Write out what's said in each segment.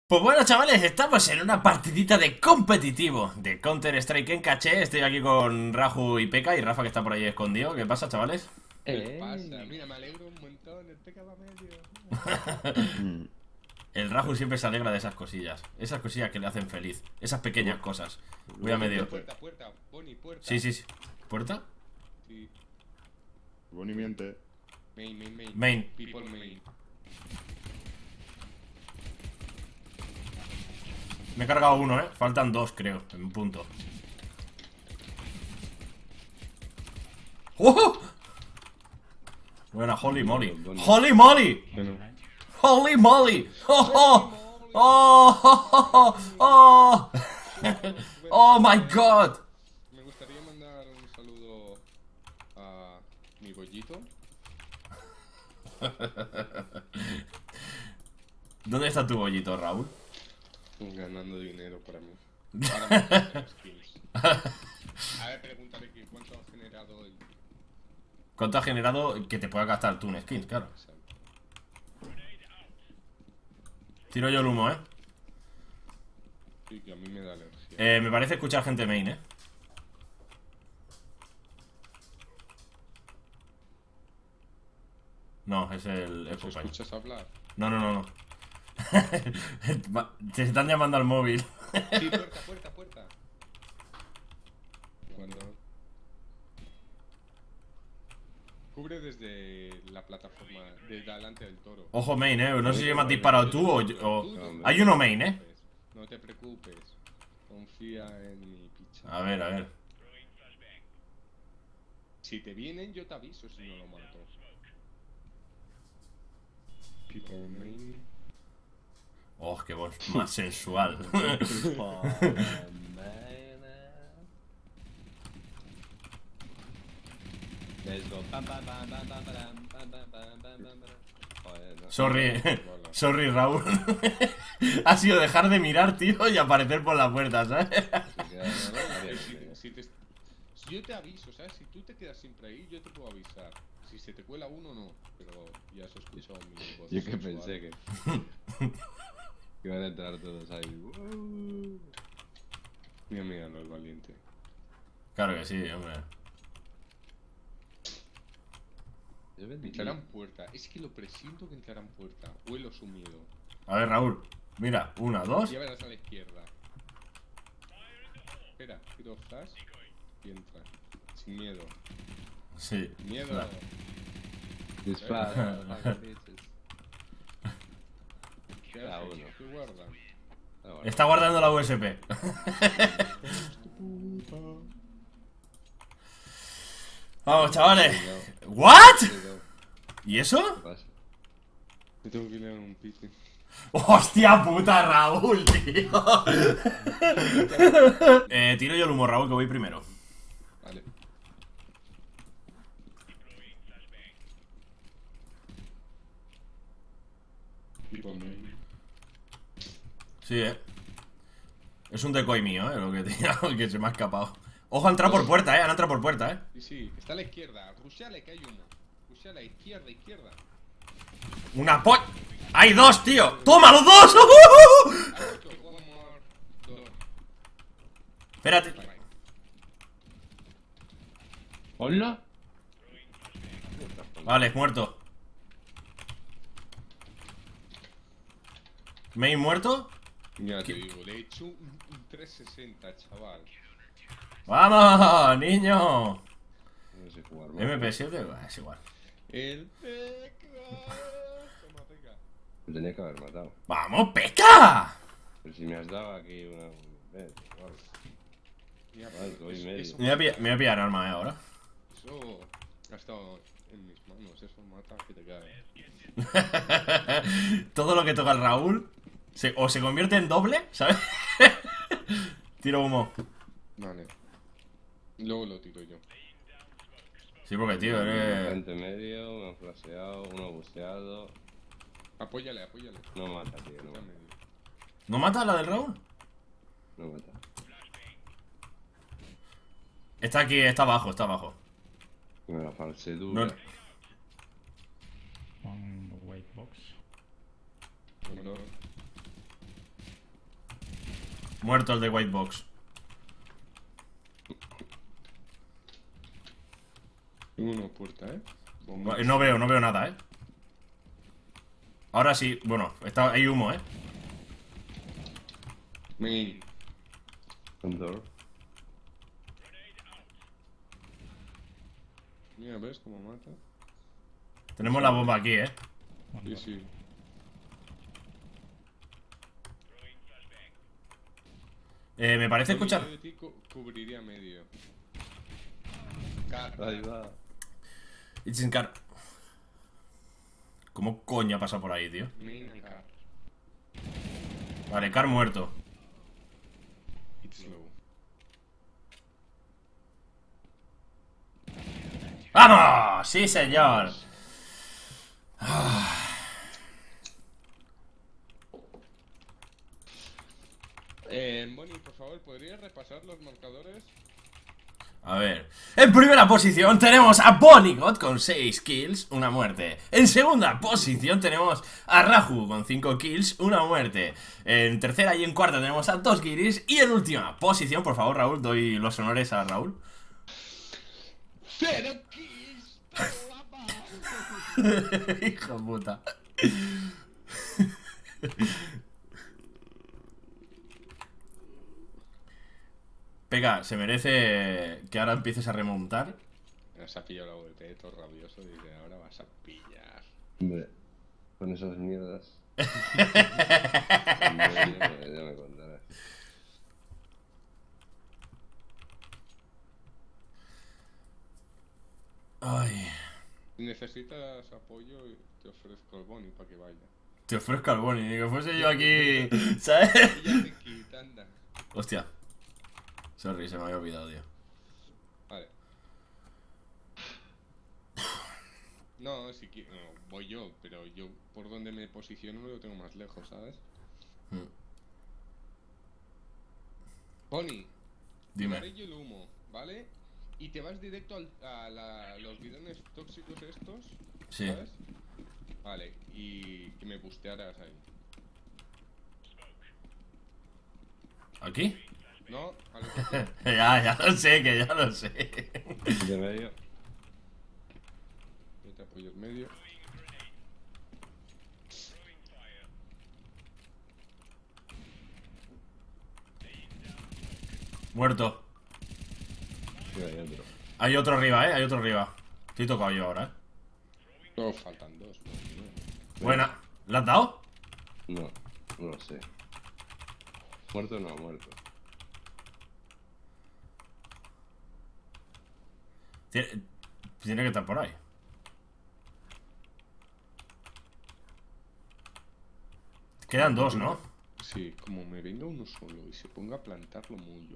Pues bueno, chavales, estamos en una partidita de competitivo de Counter-Strike en caché. Estoy aquí con Raju y Peka y Rafa, que está por ahí escondido. ¿Qué pasa, chavales? ¿Qué pasa? Mira, me alegro un montón, el peca va medio. El Raju siempre se alegra de esas cosillas. Esas cosillas que le hacen feliz. Esas pequeñas cosas. Voy a medio. Puerta, puerta, Bonnie, puerta. Sí, sí, sí. ¿Puerta? Sí. Bonnie miente. Main. Main. People main. Me he cargado uno, Faltan dos, creo, en un punto. ¡Oh! Buena, holy moly. ¡Holy moly! ¡Holy moly! ¡Oh, oh! ¡Oh, oh, oh, oh! ¡Oh, my God! Me gustaría mandar un saludo a mi bollito. ¿Dónde está tu bollito, Raúl? Ganando dinero para mí. Ahora me gustan los skins. A ver, pregúntale que cuánto ha generado el... ¿Cuánto ha generado que te puedas gastar tú un skin? Claro. Tiro yo el humo, Sí, que a mí me da alergia. Me parece escuchar gente main, No, es el ¿Te compañero. escuchas hablar? No. Se están llamando al móvil. Sí, puerta. Cuando... Cubre desde la plataforma, desde delante del toro. Ojo main, no sé si me has disparado tú o... Hay uno main, No te preocupes. Confía en mi picha. A ver. Si te vienen, yo te aviso si no lo mato. People main. Oh, qué voz más sensual. Sorry, Raúl. Ha sido dejar de mirar, tío, y aparecer por la puerta, ¿sabes? Si yo te aviso, ¿sabes? Si tú te quedas siempre ahí, yo te puedo avisar. Si se te cuela uno, no. Pero ya se escuchó mi voz. Yo que pensé que iban a entrar todos ahí. Mira, no es valiente. Claro que sí, hombre. Entrarán puerta. Es que lo presiento que entrarán puerta. Huelo su miedo. A ver, Raúl. Mira, una, dos. Y ya verás a la izquierda. Espera, tiro flash y entra. Sin miedo. Sí. Miedo. Claro. Disfraz. ¿Qué Ah, haces? uno. ¿Qué guardan? Está guardando la USP. Vamos, chavales. ¿What? ¿Y eso? ¿Qué pasa? Me tengo que ir a un piti. ¡Hostia puta, Raúl, tío! Tiro yo el humo, Raúl, que voy primero. Vale. Sí, es un decoy mío, lo que que se me ha escapado. Ojo, han entrado por puerta, han entrado por puerta, Sí, está a la izquierda. Rusheale, que hay humo. Rusheale, izquierda. Una po... ¡Hay dos, tío! ¡Toma, los dos! Espérate. ¡Hola! Vale, muerto. ¿Main muerto? Ya te digo, le he hecho un 360, chaval. ¡Vamos, niño! No sé jugar más. MP7, es igual. El peca. Toma, peca. Me tenía que haber matado. ¡Vamos, Peca! Pero si me has dado aquí una... igual. Mira, Ay, voy medio. Me voy a pillar arma, ahora. Eso ha estado en mis manos, eso mata que te cae. Todo lo que toca el Raúl o se convierte en doble, ¿sabes? Tiro humo. Vale. Luego lo tiro yo. Sí, porque, tío, eres... Gente medio, me han flasheado, uno busteado. Apóyale. No mata, tío, no mata. ¿No mata a la del Raúl? No mata. Está aquí, está abajo. Me la false dura. No... On the white box. Bueno, Muerto el de White Box. Tengo una puerta, No veo nada, Ahora sí, bueno, hay humo, Main. Condor. Mira, ¿ves cómo mata? Tenemos la bomba aquí, Sí, sí. Me parece escuchar. Yo de ti cubriría medio. Ahí va. It's in car. ¿Cómo coño ha pasado por ahí, tío? Main and car. Vale, car muerto. It's low. ¡Vamos! ¡Sí, señor! Bonnie, por favor, ¿podrías repasar los marcadores? A ver, en primera posición tenemos a Bonniegot con 6 kills, una muerte. En segunda posición tenemos a Raju con 5 kills, una muerte. En tercera y en cuarta tenemos a Tosgiris. Y en última posición, por favor, Raúl, doy los honores a Raúl. 0 kills. Hijo de puta. Pega, se merece que ahora empieces a remontar. Se ha pillado la VT, todo rabioso. Dice, ahora vas a pillar. Hombre, con esas mierdas. Ya me contarás. Ay, Si necesitas apoyo, te ofrezco el Bonnie para que vaya. te ofrezco al Bonnie, ni que fuese yo aquí, ¿sabes? Ya te quita, anda. Hostia. Sorry, se me había olvidado, tío. Vale. No, si quiero, no, voy yo, pero yo por donde me posiciono lo tengo más lejos, ¿sabes? Bonnie, Dime. quitaré yo el humo, ¿vale? Y te vas directo a los bidones tóxicos estos, Sí. ¿sabes? Vale, y me bustearás ahí. ¿Aquí? No, vale. Ya lo sé, que ya lo sé. De medio. Yo te apoyo en medio. Muerto. Sí, hay otro. Hay otro arriba, hay otro arriba. Estoy tocado yo ahora, No, faltan dos. Buena. ¿La has dado? No, no lo sé. Muerto o no, muerto. Tiene que estar por ahí. Quedan dos, ¿no? Sí, como me venga uno solo y se ponga a plantarlo mucho,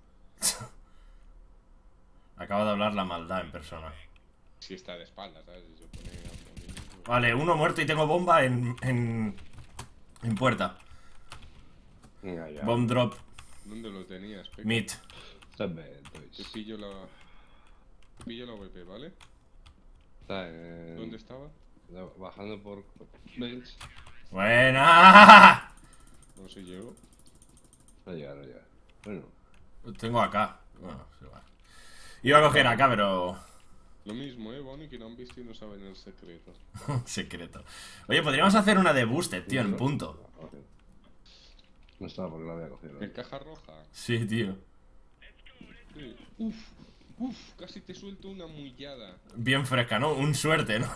Acaba de hablar la maldad en persona. Si está de espaldas, ¿sabes? Si se pone a poner... Vale, uno muerto y tengo bomba en puerta. Venga, ya. Bomb drop. ¿Dónde lo tenías, Peque? Mid. Está bien, Te pues. pillo la... Te pillo la VP, ¿vale? Está en... ¿Dónde estaba? Bajando por Bells. ¡Buena! No sé, llego. No llega, no llega. Bueno. Tengo acá. Bueno, sí, vale. Iba a coger acá, pero... Lo mismo, Bonnie, que no han visto y no saben el secreto. Secreto. Oye, podríamos hacer una de boosted, tío, en punto. Ok. No estaba porque la había cogido. ¿En caja roja? Sí, tío. Sí. Uf, casi te suelto una mullada. Bien fresca, ¿no? Un suerte, ¿no?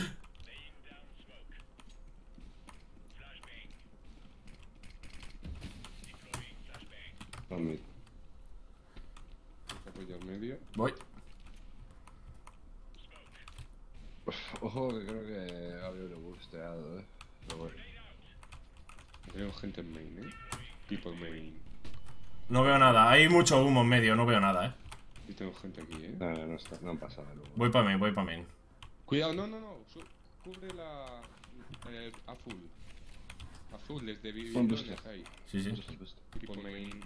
Con mid. Te apoyo en medio. Voy. Ojo, que creo que había busteado, Pero bueno. Veo gente en main, People main. No veo nada. Hay mucho humo en medio, no veo nada, Y tengo gente aquí, No, no, está, no han pasado luego. Voy para main, voy para main. Cuidado, no. Cubre la... azul. Azules de bidones ahí. Sí, sí. People main.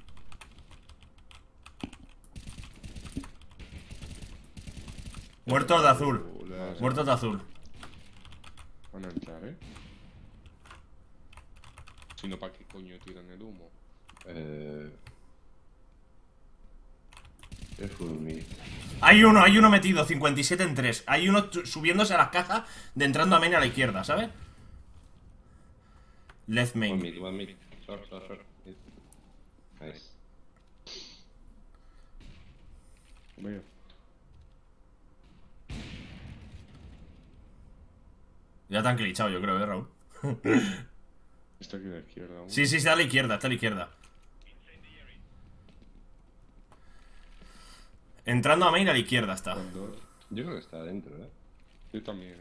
Muertos de azul. Vale. Muertos de azul. Van a entrar, Si no, ¿para qué coño tiran el humo? Careful mid. Hay uno metido, 57 en 3. Hay uno subiéndose a las cajas de entrando a main a la izquierda, ¿sabes? Left One main. mid, one mid. Short. Mid. Nice. Veo. Ya te han glitchado, yo creo, Raúl. Está aquí a la izquierda. Sí, está a la izquierda, está a la izquierda. Entrando a main a la izquierda está. Yo creo que está adentro, Yo también,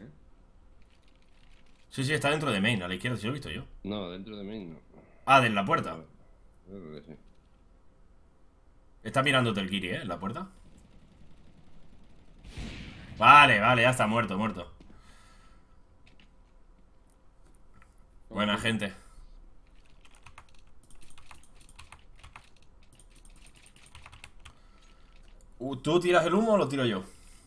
Sí, está dentro de main, a la izquierda, si lo he visto yo. No, dentro de main no. Ah, de la puerta. Yo creo que sí. Está mirándote el Kiri, en la puerta. Vale, ya está, muerto. Buena gente. ¿Tú tiras el humo o lo tiro yo?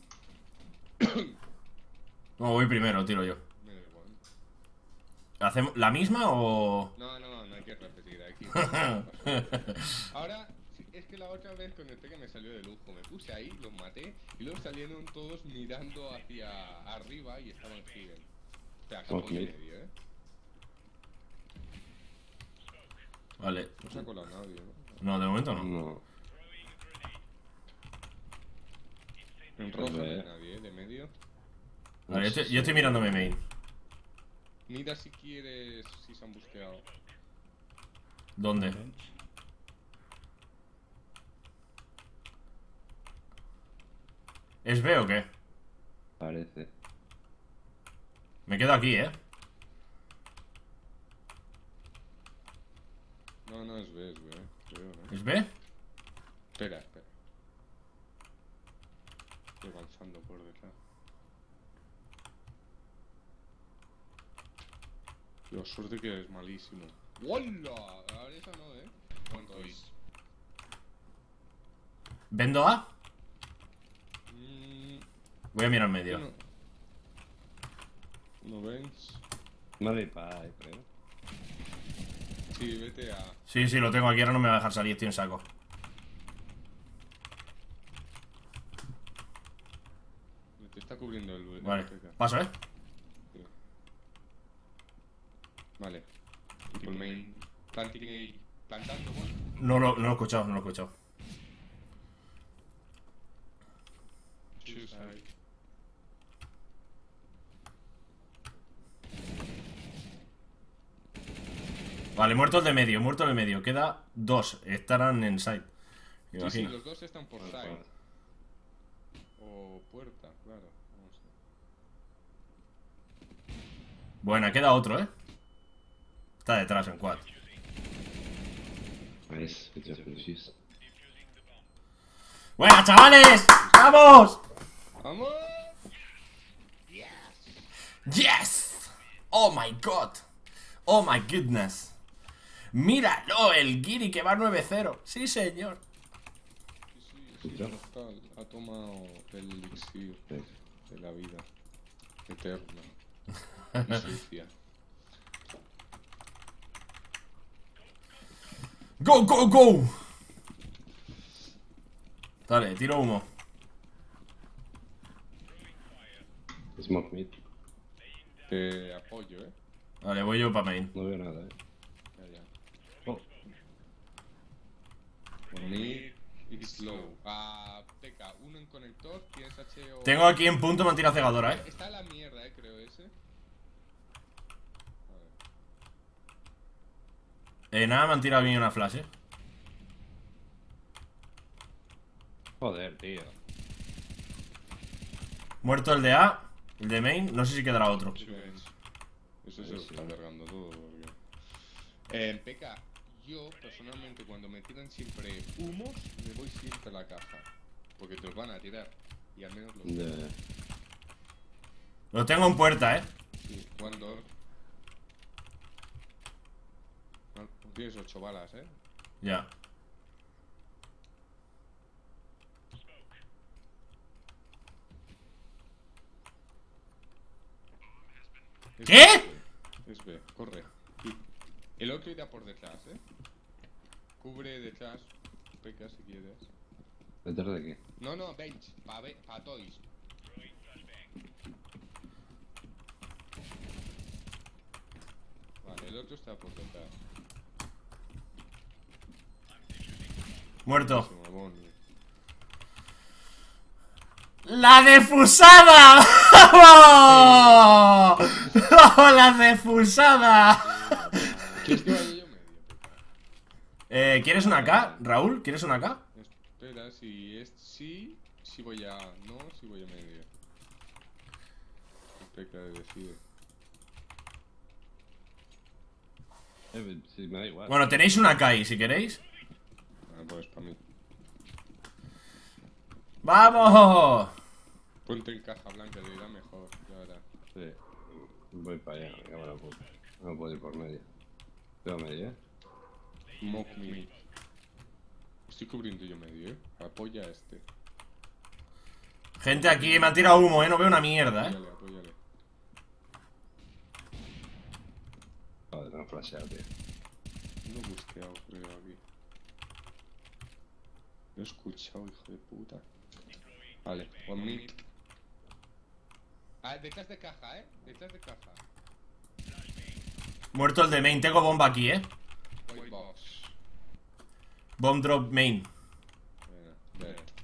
No, voy primero, lo tiro yo. Me da igual. ¿Hacemos la misma o...? No hay que repetir aquí. Ahora, es que la otra vez conecté que me salió de lujo. Me puse ahí, los maté y luego salieron todos mirando hacia arriba y estaban hidden. O sea, campo y medio, Vale. No se ha colado nadie, No, de momento no. No. En rojo no hay nadie, de medio. Vale, yo estoy mirándome main. Mira si quieres, si se han busqueado. ¿Dónde? ¿Es B o qué? Parece. Me quedo aquí, No, es B, creo, ¿no? ¿Es B? Espera. Estoy avanzando por detrás. Dios, suerte que es malísimo. ¡Hola! Ahora esa no, ¿Cuánto es? ¿Vendo A? Voy a mirar medio. ¿No ves? Vale, creo. Sí, vete a... Sí, lo tengo aquí, ahora no me va a dejar salir, estoy en saco. Te está cubriendo el... Vale, el paso, Sí. Vale. Triple main. Plantando, bueno. No lo he escuchado, Choose side. Vale, muerto el de medio, queda 2, estarán en side. Me Sí, imagino. los dos están por side. O puerta, claro. No sé. Buena, queda otro, Está detrás en quad. Nice. Good job, Lucius. ¡Buena, chavales! ¡Vamos! ¡Vamos! ¡Yes! ¡Oh my god! ¡Oh my goodness! ¡Míralo! El Giri que va 9-0. ¡Sí, señor! Sí, ha tomado el elixir de la vida eterna y sucia. ¡Go! Dale, tiro humo. Smoke mid. Te apoyo, Vale, voy yo para main. No veo nada, Ya. Oh. Mid y slow. Teca, uno en conector, tienes HO. Tengo aquí en punto mentira cegadora, Está la mierda, creo ese. Nada, me han tirado bien una flash, Joder, tío. Muerto el de A, el de main, no sé si quedará otro. Eso se lo está cargando todo. Peca, yo personalmente cuando me tiran siempre humos, me voy siempre a la caja. Porque te los van a tirar. Y al menos los... Ya. Lo tengo en puerta, Sí, one door. No, tienes 8 balas, Ya. ¿Qué? Es B, corre. Y el otro irá por detrás, Cubre detrás. Peca si quieres. ¿Detrás de qué? No, no, bench. Pa toys. Vale, el otro está por detrás. Muerto. Mamón. ¡La defusada! ¡Vamos! ¡Oh, la defusada! ¿Quieres que vaya yo medio, Peca? ¿Quieres una K, Raúl? ¿Quieres una K? Espera, si es sí, si voy a no, si voy a medio. Peca decide. Sí, me da igual. Bueno, tenéis una K ahí, si queréis. Ah, pues para mí. ¡Vamos! Ponte en caja blanca, te irá mejor. Ya verás. Sí. Voy para allá, me cago en la puta. No puedo ir por medio. Veo medio, Mock me. Estoy cubriendo yo medio, Apoya a este. Gente, aquí me han tirado humo, no veo una mierda, Apóyale, apóyale. Joder, no he flasheado, tío. No he busqueado, creo, aquí. Lo he escuchado, hijo de puta. Vale, one me. Ah, detrás de caja, detrás de caja. Muerto el de main, tengo bomba aquí, White box. Bomb drop main. Venga, ve.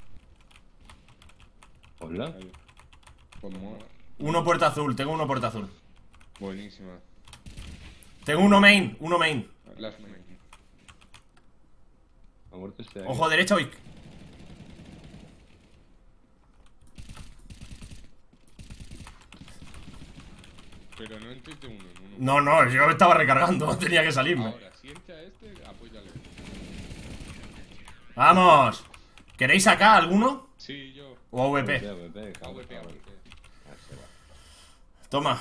¿Hola? Ahí. Como. Uno puerta azul, tengo uno puerta azul. Buenísima. Tengo uno main, uno main. Last main. Ha muerto este ahí. Ojo derecha, uy. Pero no entres de uno en uno. No, no, yo estaba recargando, tenía que salirme. Ahora, si entra este, apóyale. ¡Vamos! ¿Queréis acá alguno? Sí, yo. ¿O AVP? AVP, cabrón, AWP, cabrón. AWP. Ah, se va. Toma.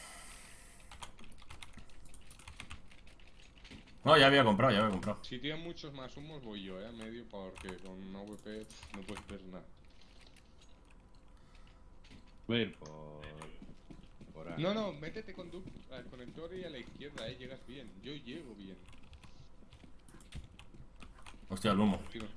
No, ya había comprado, ya había comprado. Si tienen muchos más humos, voy yo, a medio, porque con AWP no puedes ver nada. Voy a ir por ahí. No, no, métete con al conector y a la izquierda, llegas bien. Yo llego bien. Hostia, el humo. Tío.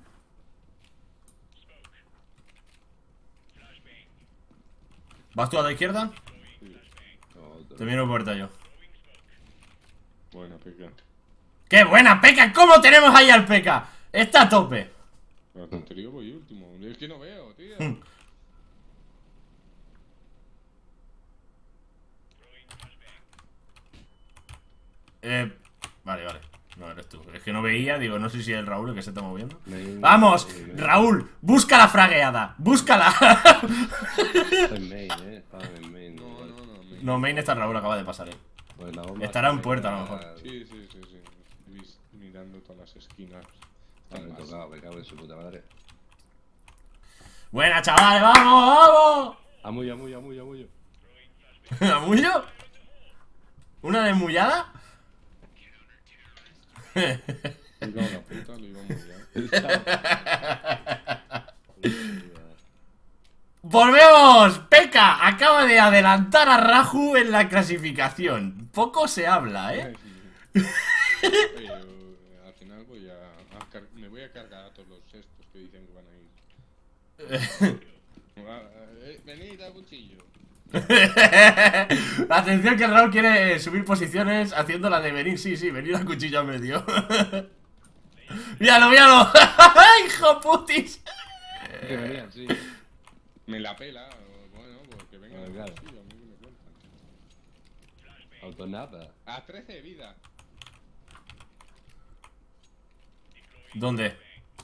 ¿Vas tú a la izquierda? Sí. Otro. Te miro puerta yo. Bueno, Peca. ¡Qué buena, Peca! ¿Cómo tenemos ahí al Peca? Está a tope. La tontería voy último. Es que no veo, tío. Vale, vale. No eres tú. Es que no veía, digo, no sé si es el Raúl el que se está moviendo. Main, ¡Vamos! main. Raúl, busca la fragueada. ¡Búscala! Está en main, estaba en main. No, igual. no, no. No, main está Raúl, acaba de pasar, Pues la bomba Estará en está puerta, a lo pegada. mejor. Sí, sí, sí, sí. Mirando todas las esquinas. Vale, me he tocado, me cago en su puta madre. Buena, chavales, vamos, Amullo, amullo, amullo, amullo. vamos. ¿Amullo? ¿Una desmullada? Me cago en la puta, lo iba muy bien. ¡Volvemos! Peca acaba de adelantar a Raju en la clasificación. Poco se habla, Oye, al final me voy a cargar a todos los estos que dicen que van a ir. Venid a cuchillo. Atención que el Raúl quiere subir posiciones haciendo la de venir, sí, venir a cuchillo a medio. ¡Míralo, míralo! ¡Hijo putis! Que venían, sí. Me la pela, bueno, porque venga Bueno, a claro. cuchillo, a mí que me cuentan. Autonata. A 13 de vida. ¿Dónde?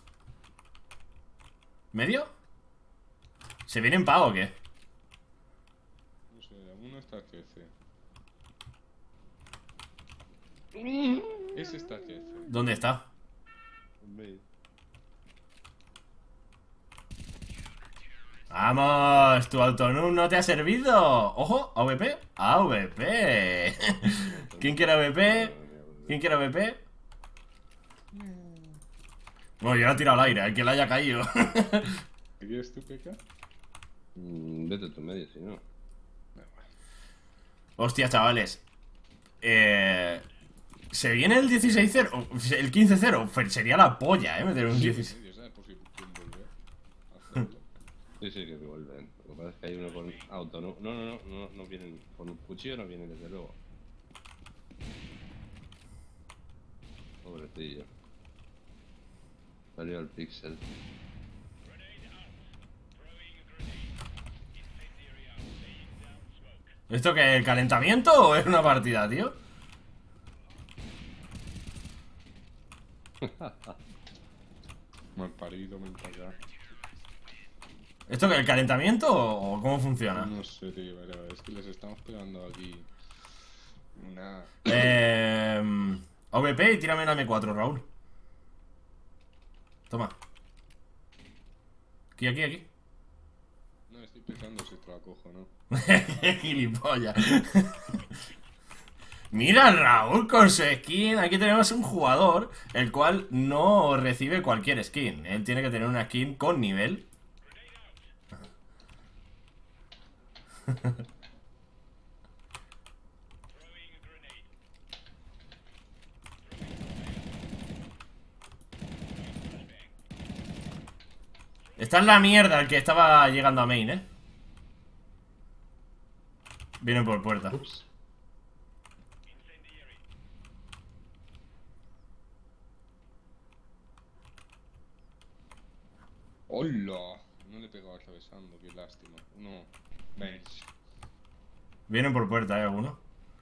¿Medio? ¿Se viene en pago o qué? No sé, uno está a 13. Ese está a 13. ¿Dónde está? En main. ¡Vamos! ¿Tu autonum no te ha servido? ¡Ojo! ¿AVP? ¡AVP! ¿Quién quiere AVP? ¿Quién quiere AVP? Bueno, yo la he tirado al aire, el que la haya caído. ¿Qué quieres tú, Peca? Vete a tu medio, si no. Hostia, chavales. Se viene el 16-0, el 15-0. Sería la polla, meter un 16. Medio, ¿sabes? Por si quieren volver a hacerlo. Sí, sí, que vuelven. Lo que pasa es que hay uno con auto. No vienen con un cuchillo, no vienen desde luego. Pobrecillo. Salió el pixel. ¿Esto qué? ¿El calentamiento o es una partida, tío? Mal parido, ven para acá. ¿Esto qué? ¿El calentamiento o cómo funciona? No sé, tío, pero es que les estamos pegando aquí una... AVP y tírame la M4, Raúl. Toma. Aquí. No, estoy pensando si te la cojo, ¿no? Gilipollas. Mira, Raúl con su skin. Aquí tenemos un jugador el cual no recibe cualquier skin. Él tiene que tener una skin con nivel. Está en la mierda el que estaba llegando a main, Vienen por puerta. Ups. ¡Hola! No le he pegado atravesando, qué lástima. Uno... Bench. Vienen por puerta, alguno.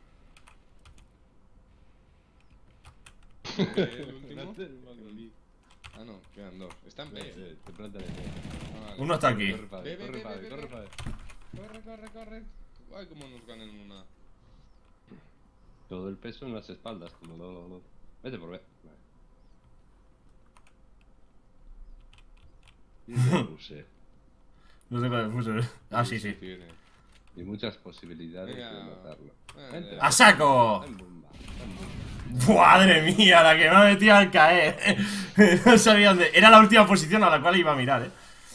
¿El último? Ah, no, quedan dos. Están B. Te plantan el Ah, vale. Uno está aquí. Corre, padre, Ve, corre, ve, padre, ve, corre, ve. padre. Corre. Ay, cómo nos ganan una. Todo el peso en las espaldas, como lo... Vete por B. Vale. Y le puse. No sé cuál puse. Ah, sí. Tiene. Y muchas posibilidades Venga. de matarlo. Vale. ¡A saco! Tan bomba, tan bomba. ¡Madre mía! La que me ha metido al caer. No sabía dónde. Era la última posición a la cual iba a mirar,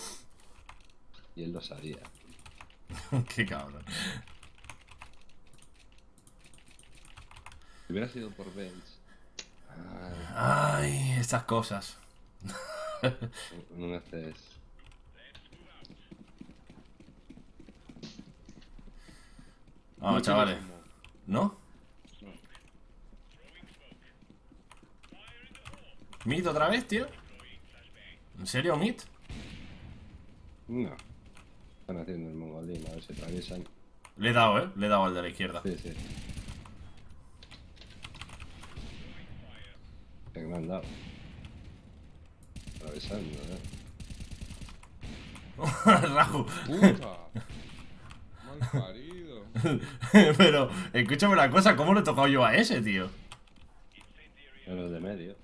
Y él lo sabía. Qué cabrón. Si hubiera sido por bench. Ay, estas cosas. No me haces. Vamos, chavales. ¿No? ¿Mid otra vez, tío? ¿En serio, Mid? No. Están haciendo el mongolín, a ver si atraviesan. Le he dado, Le he dado al de la izquierda. Sí, sí. Que me han dado. Atravesando, Raju. ¡Puta! Mal parido. Pero, escúchame una cosa, ¿cómo le he tocado yo a ese, tío? En los de medio.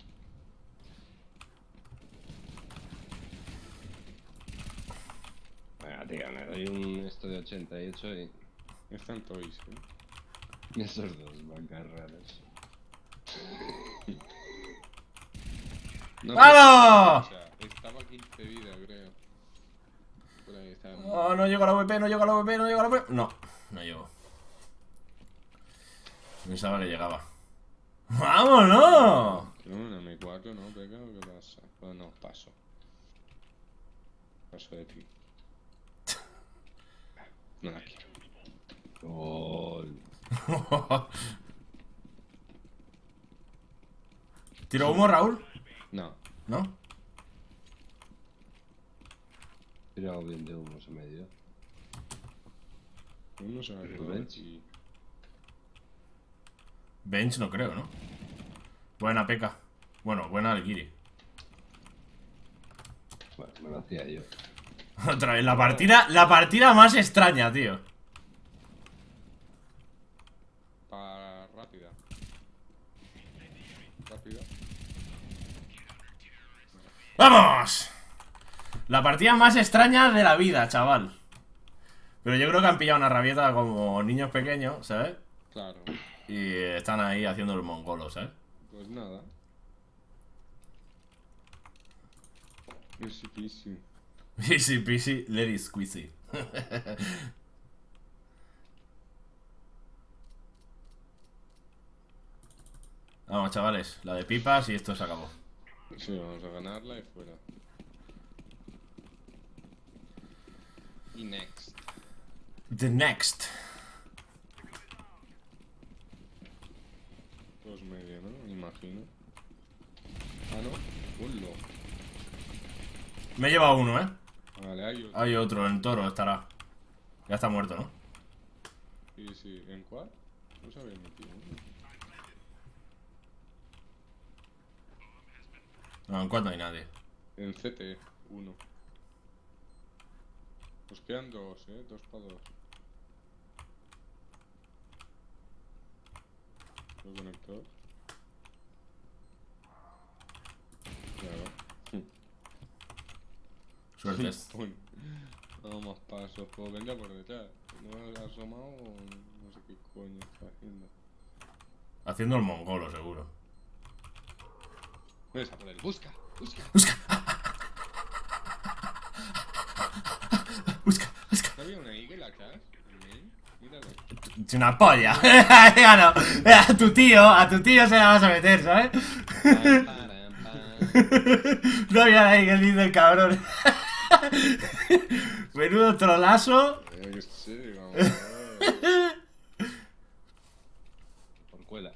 Venga, tío, me doy un esto de 88 y... Están toys, y esos dos bancas raras. No, ¡Vamos! O sea, estaba 15 vida, creo. Por ahí está. Oh, no llego a la VP, no llego a la VP, no llego a la VP. No, no llego. Pensaba que llegaba. ¡Vámonos! Quiero una M4, ¿no? Pero ¿qué pasa? Pues no, paso. Paso de ti. No la quiero. Gol. ¿Tiro humo, Raúl? No. ¿No? Tirado bien de humos en medio. Uno se va a ¿El quedar bench? aquí. Bench no creo, ¿no? Buena peca. Bueno, buena al Giri. Bueno, me lo hacía yo. Otra vez, la partida más extraña, tío. Para rápida. Rápida. ¡Vamos! La partida más extraña de la vida, chaval. Pero yo creo que han pillado una rabieta como niños pequeños, ¿sabes? Claro. Y están ahí haciendo el mongolo, ¿sabes? Pues nada. Easy peasy. Easy peasy, let it squeezy. Vamos, chavales, la de pipas y esto se acabó. Sí, vamos a ganarla y fuera. Y next. The next. Dos media, ¿no? Imagino. Ah, no. Hullo. Me he llevado uno, ¿eh? Vale, hay otro. Hay otro, en toro estará. Ya está muerto, ¿no? Sí, sí. ¿En cuál? No se había metido. No, en cuatro no hay nadie. En CT, uno. Nos quedan dos, dos para dos. Lo conector. Claro. Suertes. Bueno, vamos más pasos. Pues vendría por detrás. No se ha asomado, no sé qué coño está haciendo. Haciendo el mongolo, seguro. Ves a poder. Busca, busca. Busca. Busca, busca. ¿No había una eagle atrás? Míralo. Es una polla. Ya no. A tu tío se la vas a meter, ¿sabes? No había ahí que dice el cabrón. Menudo trolazo. Que sí, vamos a ver. Por cuela.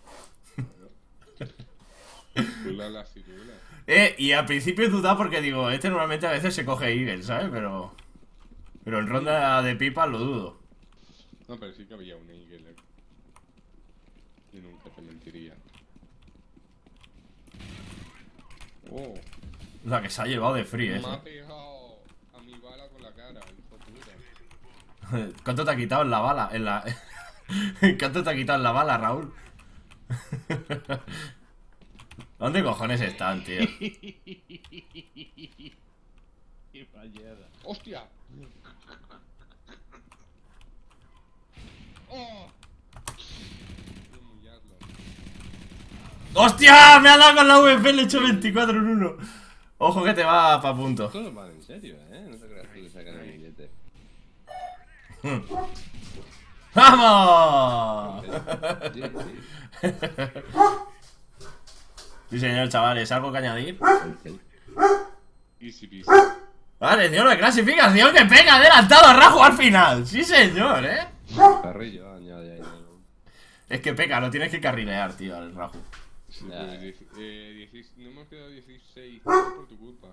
Cuela la cirula. Y al principio he dudado porque digo, este normalmente a veces se coge Eagle, ¿sabes? Pero en ronda de pipas lo dudo. No, pero sí que había una eagle. Y nunca te mentiría. Oh, O sea, que se ha llevado de free, me ha ¿eh? pegado a mi bala con la cara, hijo puta. ¿Cuánto te ha quitado en la bala? ¿Cuánto te ha quitado en la bala, Raúl? ¿Dónde cojones están, tío? Qué fallada. ¡Hostia! ¡Oh! Quiero humillarlo. ¡Hostia! Me ha dado con la VP, le he hecho 24 en 1. Ojo que te va pa' punto. Esto no vale en serio, No te creas tú que sacan el billete. ¡Vamos! Sí, sí. Sí, señor, chavales, ¿algo que añadir? Easy peasy. Vale, señor, la clasificación que pega adelantado a Raju al final. Sí, señor, Carrillo, añade ahí. Es que peca, lo tienes que carrilear, tío, al Raju. Sí, Ya. pues, no hemos quedado 16 por tu culpa.